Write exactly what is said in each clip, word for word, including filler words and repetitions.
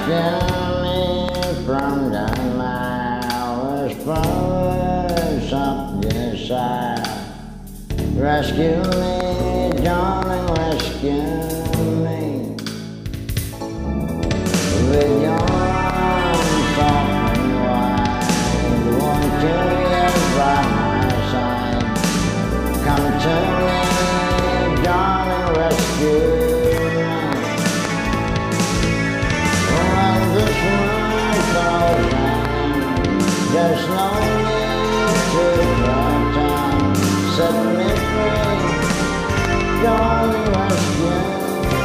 Rescue me from the marvelous flowers up the side. Rescue me, darling, rescue me. With your arms soft and wide, won't you get by my side? Come to me, darling, rescue me. When this world goes in, there's no need to pretend. Set me free, darling, rescue me.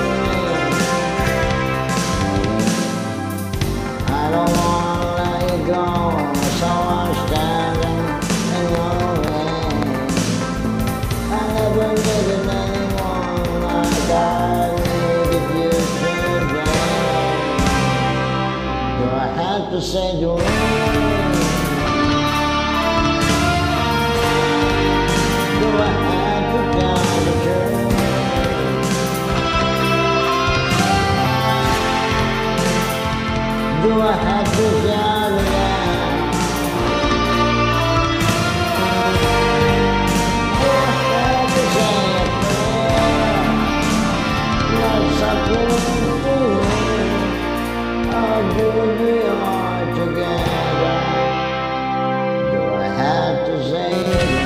I don't wanna let you go, so I'm standing in your way. I never needed anyone like I needed you today. Do I have to say the word? Do I have to tell the truth? Do I have to shout it out? Do I have to say a prayer? Not something to or do we all together? Do I have to say it?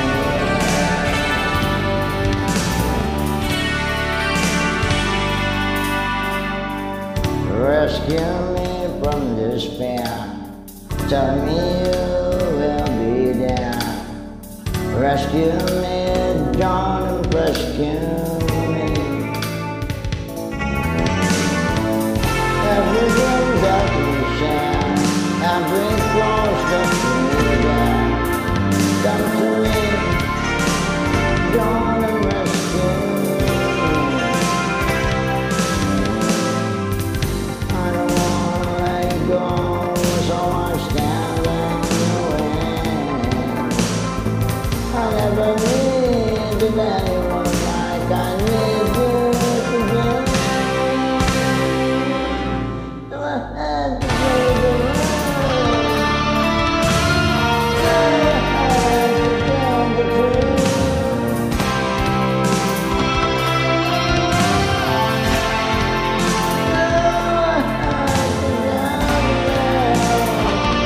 Rescue me from despair. Tell me you will be there. Rescue me, darling, rescue me. Everything that we share, I bring closer to you there. Come to me, darling, rescue me. I never needed anyone like I need you today. Do I have to say the word? Do I have to tell the truth? Do I have to tell the truth?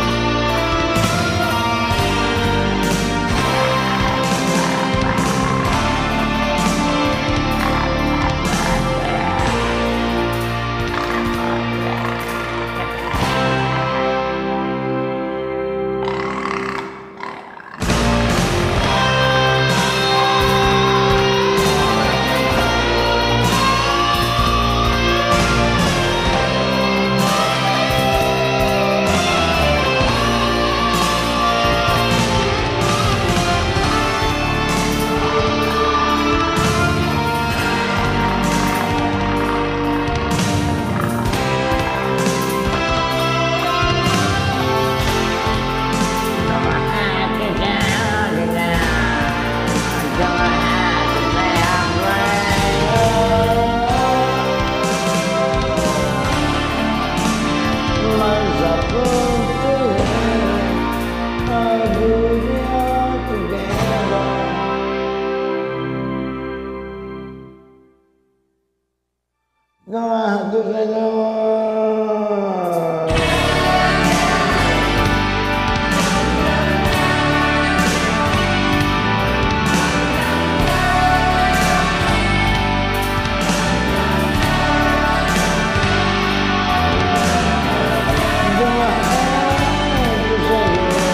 No, I have to say no more. Do I have to say no more?